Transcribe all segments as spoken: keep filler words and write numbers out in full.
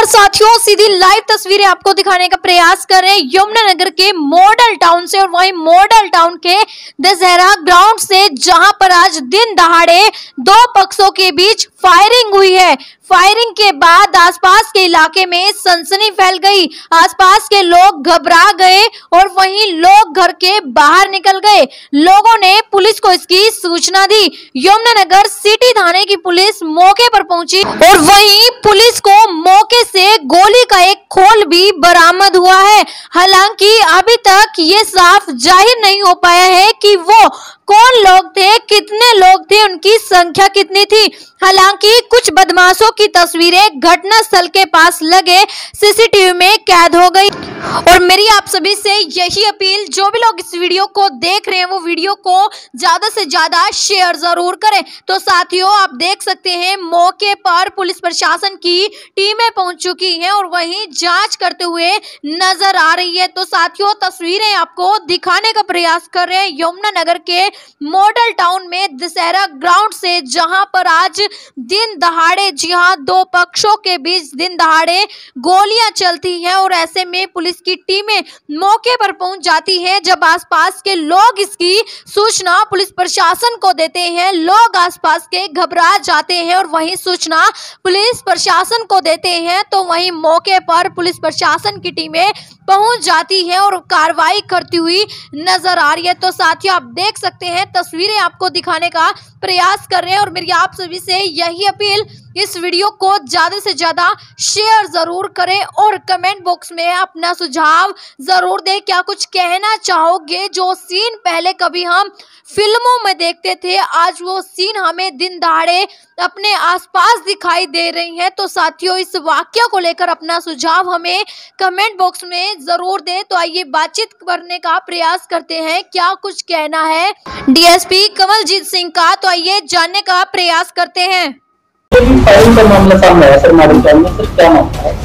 साथियों सीधी लाइव तस्वीरें आपको दिखाने का प्रयास कर रहे हैं यमुनानगर के मॉडल टाउन से, और वहीं मॉडल टाउन के दशहरा ग्राउंड से, जहां पर आज दिन दहाड़े दो पक्षों के बीच फायरिंग हुई है। फायरिंग के बाद आसपास के इलाके में सनसनी फैल गई। आसपास के लोग घबरा गए और वहीं लोग घर के बाहर निकल गए। लोगों ने पुलिस को इसकी सूचना दी। यमुनानगर सिटी थाने की पुलिस मौके पर पहुंची और वहीं पुलिस को मौके से गोली का एक खोल भी बरामद हुआ है। हालांकि अभी तक ये साफ जाहिर नहीं हो पाया है कि वो कौन लोग थे, कितने लोग थे, उनकी संख्या कितनी थी। हालांकि कुछ बदमाशों की तस्वीरें घटना स्थल के पास लगे सीसीटीवी में कैद हो गई। और मेरी आप सभी से यही अपील, जो भी लोग इस वीडियो को देख रहे हैं वो वीडियो को ज्यादा से ज्यादा शेयर जरूर करें। तो साथियों, आप देख सकते हैं मौके पर पुलिस प्रशासन की टीमें पहुंच चुकी हैं और वहीं जांच करते हुए नजर आ रही है। तो साथियों, तस्वीरें आपको दिखाने का प्रयास कर रहे हैं यमुनानगर के मॉडल टाउन में दशहरा ग्राउंड से, जहां पर आज दिन दहाड़े, जी हाँ, दो पक्षों के बीच दिन दहाड़े गोलियां चलती हैं और ऐसे में पुलिस की टीमें मौके पर पहुंच जाती है। जब आसपास के लोग इसकी सूचना पुलिस प्रशासन को देते हैं, लोग आसपास के घबरा जाते हैं और वहीं सूचना पुलिस प्रशासन को देते हैं, तो वहीं मौके पर पुलिस प्रशासन की टीमें पहुंच जाती है और कार्रवाई करती हुई नजर आ रही है। तो साथियों, आप देख सकते हैं तस्वीरें आपको दिखाने का प्रयास कर रहे हैं और मेरी आप सभी से यही अपील, इस वीडियो को ज्यादा से ज्यादा शेयर जरूर करें और कमेंट बॉक्स में अपना सुझाव जरूर दें। क्या कुछ कहना चाहोगे? जो सीन पहले कभी हम फिल्मों में देखते थे, आज वो सीन हमें दिन दहाड़े अपने आसपास दिखाई दे रही हैं। तो साथियों, इस वाकया को लेकर अपना सुझाव हमें कमेंट बॉक्स में जरूर दें। तो आइए बातचीत करने का प्रयास करते हैं, क्या कुछ कहना है डीएसपी कमलजीत सिंह का। तो आइए जानने का प्रयास करते हैं। फायरिंग का मामला सामने आया सर, मॉडल टाउन में, सर क्या मामला है?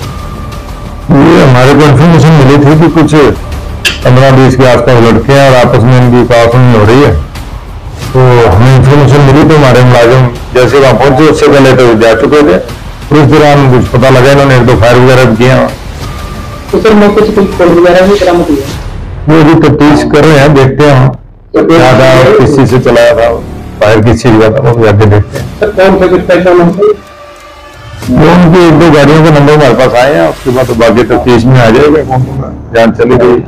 ये हमारे को इन्फॉर्मेशन मिली थी कि कुछ पंद्रह बीस के आसपास लड़के हैं और आपस में इनकी काफी हो रही है। तो हमें इन्फॉर्मेशन मिली तो हमारे मुलाजिम जैसे वहाँ पहुंचे उससे पहले तो जा चुके थे। उस दौरान कुछ पता लगा, इन्होंने एक दो फायर वगैरह किया। तो सर मौके से कुछ खोल वगैरह भी बरामद हुई है? वो भी तफ्तीश कर रहे हैं, देखते हैं हम क्या था, किस चीज से चलाया था, फायर किस चीज का था, वो भी आगे देखते हैं। सर कौन सा कुछ पहचान है? वो उनकी एक दो गाड़ियों के नंबर हमारे पास आए हैं, उसके बाद तो बाकी तफ्तीश में आ जाएगा कौन होगा, जान चली गई।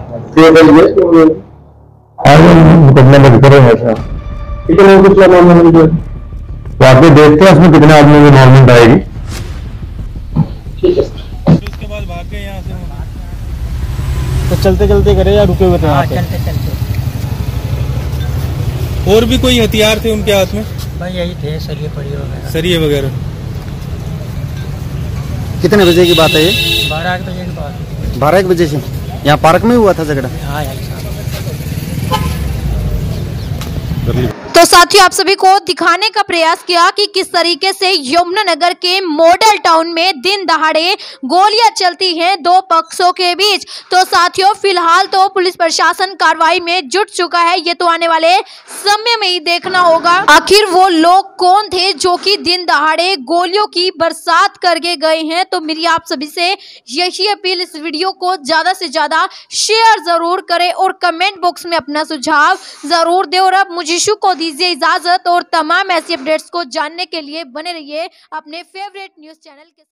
आगे मुकदमा दर्ज कर रहे हैं सर। कितने कुछ मामला मिल गया? तो आगे देखते हैं उसमें कितने आदमी की इन्वॉल्वमेंट आएगी। ठीक है सर। उसके बाद भाग गए यहाँ से। तो चलते चलते करे या रुके हुए थे? हाँ, चलते चलते। और भी कोई हथियार थे उनके हाथ में? भाई यही थे, सरिये पड़ी वगैरह। सरिये वगैरह। कितने बजे की बात है ये? बारह एक बजे की बात। बारह एक बजे से यहाँ पार्क में हुआ था झगड़ा? हाँ यार। तो साथियों, आप सभी को दिखाने का प्रयास किया कि किस तरीके से यमुनानगर के मॉडल टाउन में दिन दहाड़े गोलियां चलती हैं दो पक्षों के बीच। तो साथियों, फिलहाल तो पुलिस प्रशासन कार्रवाई में जुट चुका है। ये तो आने वाले समय में ही देखना होगा आखिर वो लोग कौन थे जो कि दिन दहाड़े गोलियों की बरसात करके गए हैं। तो मेरी आप सभी से यही अपील, इस वीडियो को ज्यादा से ज्यादा शेयर जरूर करें और कमेंट बॉक्स में अपना सुझाव जरूर दें। और अब मुझीशु को दीजिए इजाजत और तमाम ऐसी अपडेट्स को जानने के लिए बने रहिए अपने फेवरेट न्यूज चैनल के